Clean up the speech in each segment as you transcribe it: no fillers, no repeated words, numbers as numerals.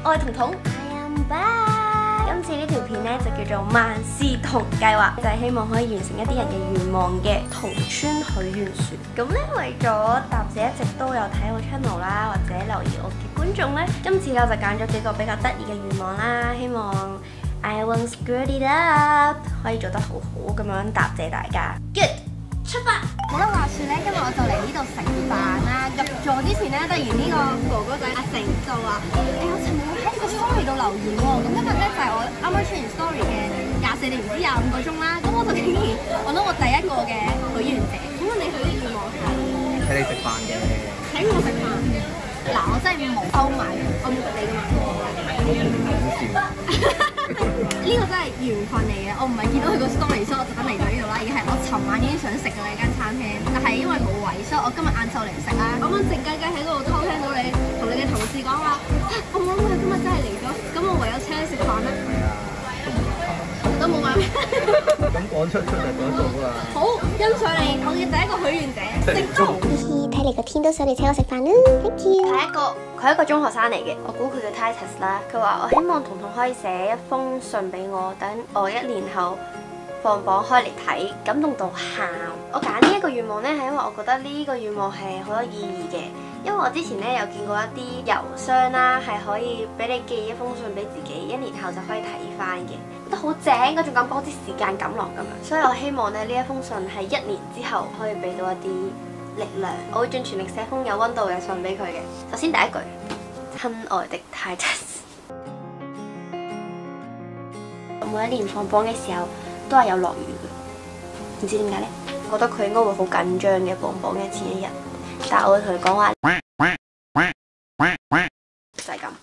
我係彤彤 ，I am back。今次呢條片咧就叫做萬事彤計劃，就係希望可以完成一啲人嘅願望嘅同村許願樹。咁咧為咗答謝一直都有睇我 channel 啦，或者留意我嘅觀眾咧，今次咧我就揀咗幾個比較得意嘅願望啦，希望 I won't screw it up 可以做得好好咁樣答謝大家。Good， 出發！ 冇得話説咧，今日我就嚟呢度食飯啦。入座之前咧，突然呢個哥哥仔阿成就話：我尋日喺個 story 度留言喎。咁今日咧就係我啱啱出完 story 嘅24定唔知25個鐘啦。咁我就竟然揾到我第一個嘅許願者。咁你許嘅願望係？ 請你食飯嘅。 請我食飯。嗱，我真係冇收埋，我冇食你㗎嘛。呢個真係緣分嚟嘅，我唔係見到佢個 story， 所以我特登嚟到呢度啦。而係我尋晚已經想食嘅呢間餐廳，但係因為冇位，所以我今日晏晝嚟食啦。我啱靜雞雞喺嗰度偷聽到你同你嘅同事講話，我冇諗佢今日真係嚟咗，咁我唯有請你食飯啦。 係啊， 都冇話咩。 咁講出就講到啦。 好欣賞你，我嘅第一個許願者成功。 睇嚟個天都想你請我食飯啦 ，thank you。 佢係一個中學生嚟嘅，我估佢嘅 Titus 啦。佢話：我希望彤彤可以寫一封信俾我，等我1年後放榜開嚟睇，感動到喊。我揀呢一個願望呢，係因為我覺得呢個願望係好有意義嘅。因為我之前呢，有見過一啲郵箱啦，係可以俾你寄一封信俾自己，1年後就可以睇翻嘅，覺得好正，嗰種感覺好似時間感落咁樣。所以我希望咧呢一封信係1年之後可以俾到一啲力量，我會盡全力寫封有溫度嘅信俾佢嘅。首先第一句，親愛的 Titus， 每一年放榜嘅時候都係有落雨嘅，唔知點解呢？我覺得佢應該會好緊張嘅放榜嘅前一日，但係我會同佢講話，就係咁。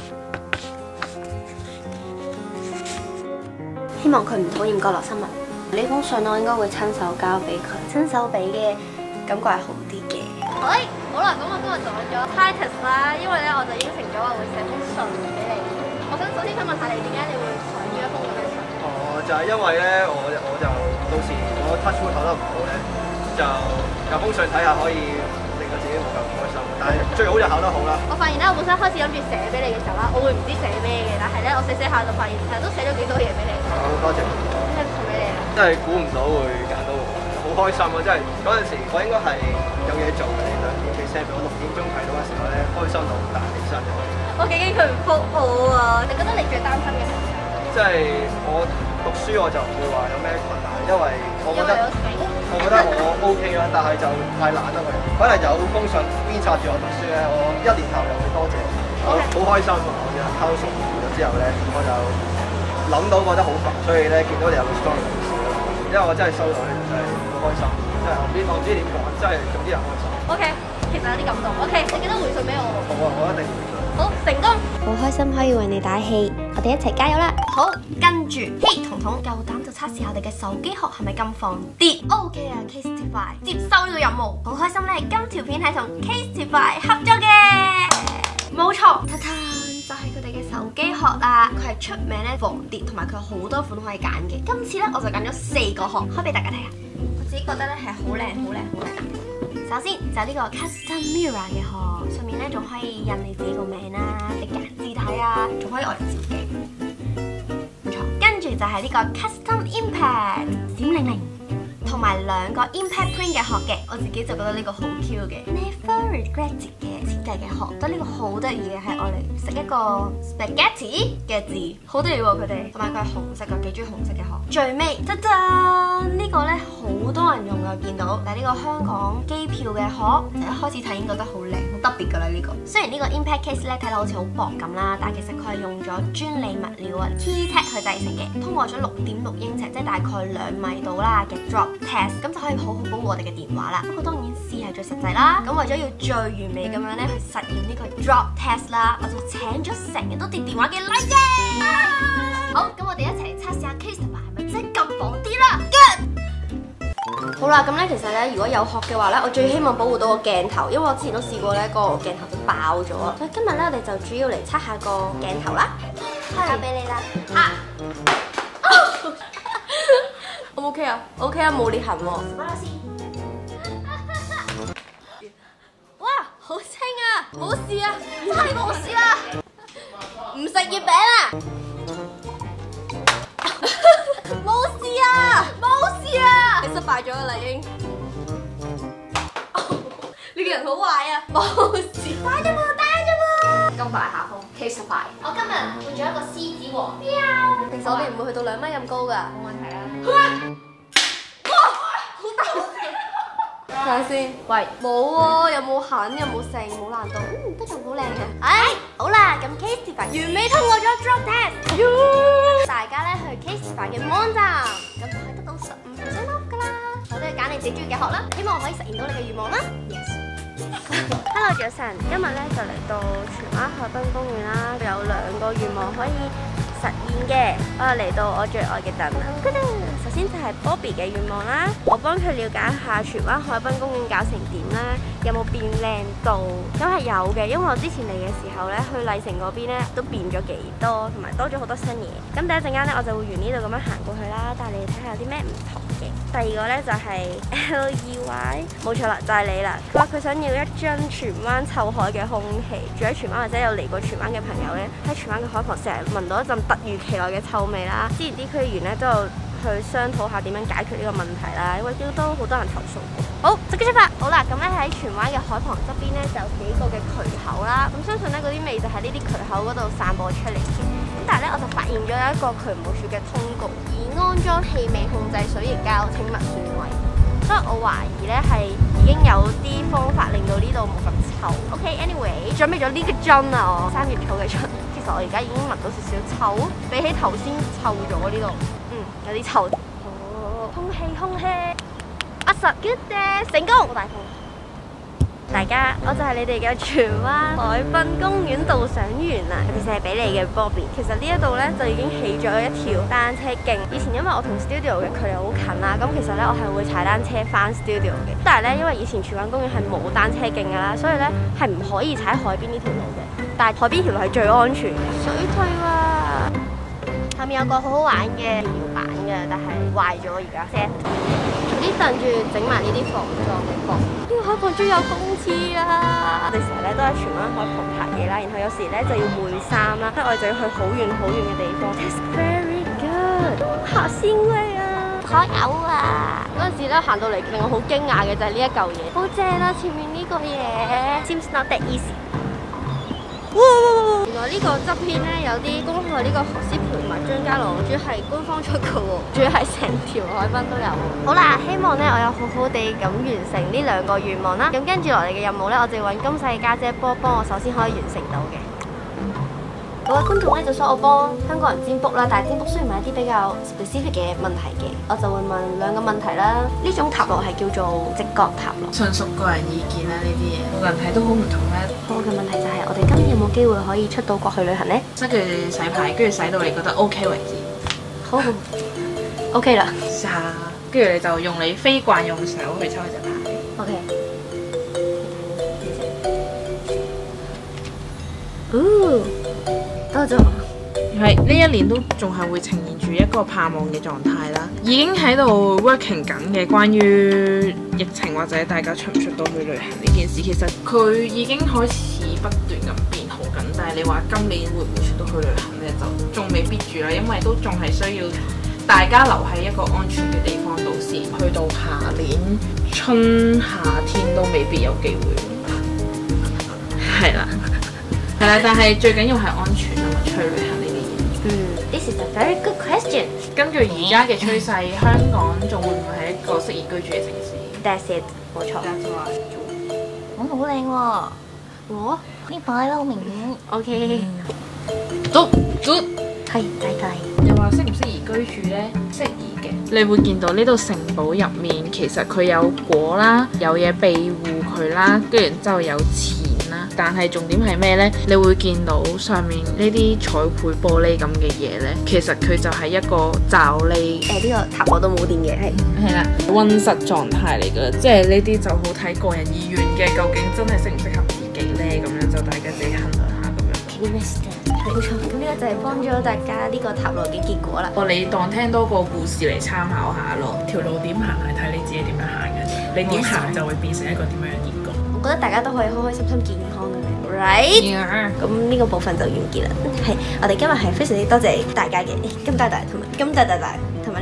希望佢唔討厭角落生物。呢封信我應該會親手交俾佢，親手俾嘅感覺係好啲嘅。 喂，好啦，咁我今日就揾咗 Titus 啦，因為咧我就應承咗話會寫封信俾你。我想首先想問下你，點解你會想要一封咁嘅信？ 就係因為咧，我就到時我 touch wood 考得唔好咧，就有封信睇下可以令到自己冇咁唔開心。但係最好就考得好啦。 我發現咧，我本身開始諗住寫俾你嘅時候啦，我會唔知寫咩嘅，但係咧我寫下就發現其實都寫咗幾多嘢俾你。 好多謝。 咩送俾你啊？ 真係估唔到會揀到我，好開心啊！真係嗰陣時我應該係有嘢做嘅，你2點幾 send 俾我，6點鐘睇到嘅時候咧，開心到好大起身。 我幾驚佢唔覆我啊！你覺得你最擔心嘅係咩？ 即係我讀書我就唔會話有咩困難，因為我覺得我 OK 啦，但係就太懶啦個人。可能有封信鞭策住我讀書咧，我1年後又會多謝，我好開心啊！我溝熟咗之後咧，我就諗到覺得好煩，所以咧見到你有個 story 嘅事啦，因為我真係收到咧，真係好開心，真係我唔知點講，真係總之人開心。 OK，其實有啲感動。OK，你記得回信俾我。 好啊，我一定會。 好，成功。 好開心可以為你打氣，我哋一齊加油啦！好，跟住，嘿，彤彤夠膽就測試下我哋嘅手機殼係咪咁防跌 ？OK 啊 ，Casetify 接收呢個任務，好開心咧！今條片係同 Casetify 合作嘅，冇錯，睇睇就係佢哋嘅手機殼啦。佢係出名咧防跌，同埋佢有好多款可以揀嘅。今次咧我就揀咗4個殼，開俾大家睇下。我自己覺得咧係好靚，好靚，好靚。首先就係呢個 Custom Mirror 嘅殼，上面咧仲可以印你自己個名啦，你揀字體啊，仲可以愛嚟照鏡，唔錯。跟住就係呢個 Custom Impact 閃靈靈，同埋2個 Impact Print 嘅殼嘅，我自己就覺得呢個好 Q 嘅 Never Regret 嘅設計嘅殼，覺得呢個好得意嘅，係愛嚟食一個 Spaghetti 嘅字，好得意喎佢哋，同埋佢係紅色嘅，幾中意紅色嘅殼。最尾，噔噔，呢個咧好多人用啊，見到，但係呢個香港機票嘅殼，一開始睇已經覺得好靚，好特別㗎啦呢個。雖然呢個 Impact Case 咧睇落好似好薄咁啦，但係其實佢係用咗專利物料啊 Keytech 去製成嘅，通過咗6.6英尺，即係大概2米度啦嘅 Drop Test，咁就可以好好保護我哋嘅電話啦。不過當然C係最實際啦，咁為咗要最完美咁樣咧去實驗呢個 Drop Test 啦，我就請咗成日都跌電話嘅麗姐。好，咁我哋一齊嚟測試下 Casetify 係咪真係咁防跌啦 ？Good。好啦，咁咧其實咧如果有殼嘅話咧，我最希望保護到個鏡頭，因為我之前都試過咧個鏡頭就爆咗啊。所以今日咧我哋就主要嚟測下個鏡頭啦。交俾你啦。O 唔 OK 啊 ？OK 啊，冇裂痕喎。哇，好清啊，冇事啊，真係冇事啦。唔今日下風 Casetify。我今日換咗一個獅子王。喵！其實我哋唔會去到2米咁高㗎。冇問題啦。哇！好大聲！睇下先。喂，冇喎，有冇痕，有冇剩，冇難度。都仲好靚嘅。好啦，咁 Casetify 完美通過咗 drop test。大家咧去 Casetify 嘅網站，咁就可以得到15% off 㗎啦。我都要揀你自己中意嘅學啦，希望我可以實現到你嘅願望啦。Yes。Hello， 早晨，今日咧就嚟到荃灣海濱公園啦，有2個願望可以實現嘅。我又嚟到我最愛嘅鎮啦。首先就係 Bobby 嘅願望啦，我幫佢了解一下荃灣海濱公園搞成點啦，有冇變靚到？咁係有嘅，因為我之前嚟嘅時候咧，去麗城嗰邊咧都變咗幾多，同埋多咗好多新嘢。咁第一陣間咧，我就會沿呢度咁樣行過去啦，帶你哋睇下有啲咩唔同嘅。第二個咧就係 LEY， 冇錯啦，就係你啦。佢話佢想要一樽荃灣臭海嘅空氣，住喺荃灣或者有嚟過荃灣嘅朋友咧，喺荃灣嘅海旁成日聞到一陣突如其來嘅臭味啦。之前啲區議員咧都有去商討下點樣解決呢個問題啦，因為都好多人投訴過。好，即刻出發。好啦，咁咧喺荃灣嘅海旁側邊咧就有幾個嘅渠口啦。咁相信咧嗰啲味就喺呢啲渠口嗰度散播出嚟嘅。咁但係咧我就發現咗有一個渠務署嘅通告，以安裝氣味控制水凝膠清物算為。所以我懷疑咧係已經有啲方法令到呢度冇咁臭。OK，anyway，準備咗呢個樽啊，我3月草嘅樽。其實我而家已經聞到少少臭，比起頭先臭咗呢度。有啲臭。哦，空氣，good 嘅，成功！好大風。大家，我就係你哋嘅荃灣海濱公園導賞員啦。其實係俾你嘅 Bobby。其實呢一度咧就已經起咗一條單車徑。以前因為我同 studio 嘅距離好近啦，咁其實咧我係會踩單車翻 studio 嘅。但係咧因為以前荃灣公園係冇單車徑㗎啦，所以咧係唔可以踩海邊呢條路嘅。但係海邊條路係最安全嘅。水退啦！下面有個好好玩嘅搖板嘅，但係壞咗而家 set。啲等住整埋呢啲防撞嘅角。呢個海旁終於有公廁啦！我哋成日咧都喺荃灣海旁拍嘢啦，然後有時咧就要換衫啦，所以我哋就要去好遠嘅地方。That's very good， 好鮮味啊！好有啊！嗰陣時咧行到嚟令我好驚訝嘅就係呢一嚿嘢，好正啦！前面呢個嘢 seems not that easy。原來呢個側邊咧有啲公開呢個何詩蓓同埋張家朗，仲要係官方出嘅喎，仲要係成條海濱都有。好啦，希望咧我有好好地咁完成呢2個願望啦。咁跟住落嚟嘅任務咧，我就要揾今世家姐幫我手先可以完成到嘅。各位觀眾咧就想我幫香港人占卜啦，但係占卜雖然係一啲比較 specific 嘅問題嘅，我就會問2個問題啦。呢種塔羅係叫做直覺塔羅， 純屬個人意見啦，呢啲嘢每個人睇都好唔同咧。 我嘅問題就係我哋今年有冇機會可以出到國去旅行呢？ 跟住洗牌，跟住洗到你覺得 OK 為止。 好 OK 啦。 試下，跟住你就用你非慣用手去抽隻牌。 OK。多謝。 係呢一年都仲係會呈現住一個盼望嘅狀態啦，已經喺度 working 緊嘅關於疫情或者大家出唔出到去旅行呢件事，其實佢已經開始不斷咁變好緊，但係你話今年會唔會出到去旅行呢？就仲未必住啦，因為都仲係需要大家留喺一個安全嘅地方度先，去到下年春夏天都未必有機會。係啦，係啦，但係最緊要係安全啊嘛，出去旅行。 This is a very good question。 根據而家嘅趨勢，香港仲會唔會係一個適宜居住嘅城市 ？That's it，冇錯。 好靚喎！ 我呢擺啦，好明顯。 OK。 都 good。 係，大。 又話適唔適宜居住呢？適宜嘅。你會見到呢度城堡入面，其實佢有果啦，有嘢庇護佢啦，跟住之後有錢。但係重點係咩呢？你會見到上面呢啲彩繪玻璃咁嘅嘢呢，其實佢就係一個罩呢。 呢個塔我都冇電嘅， 係啦，溫室狀態嚟㗎，即係呢啲就好睇個人意願嘅，究竟真係適唔適合自己呢？咁樣就大家自己衡量下咁樣。 冇錯，咁呢個就係幫咗大家呢個塔羅嘅結果啦。 你當聽多個故事嚟參考下咯。 條路點行係睇你自己點樣行嘅啫，你點行就會變成一個點樣嘅結果。 我覺得大家都可以開開心心、健康嘅，right？咁呢個部分就完結啦。係，我哋今日係非常之多謝大家嘅咁大同埋呢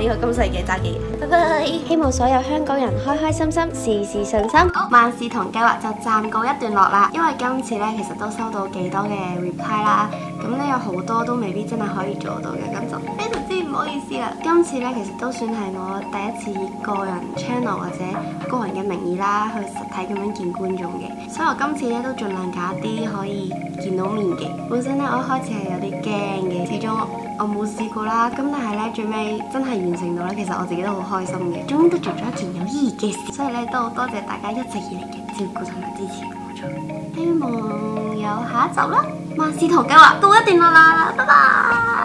呢個今世嘅揸機。拜拜！ 希望所有香港人開開心心，事事順心。 好，萬事同計劃就暫告一段落啦。因為今次咧其實都收到幾多嘅 reply 啦，咁咧有好多都未必真係可以做到嘅，咁就非常之唔好意思啦。今次咧其實都算係我第一次以個人 channel 或者個人嘅名義啦，去實體咁樣見觀眾嘅，所以我今次咧都盡量揀啲可以見到面嘅。本身咧我一開始係有啲驚嘅，始終我冇試過啦。咁但係咧最尾真係完成到咧，其實我自己都好開心嘅，終於都做咗一件有意義嘅事。所以咧都好多謝大家一直以嚟嘅照顧同埋支持我。希望有下一集啦，萬事同計劃告一段落啦，拜拜。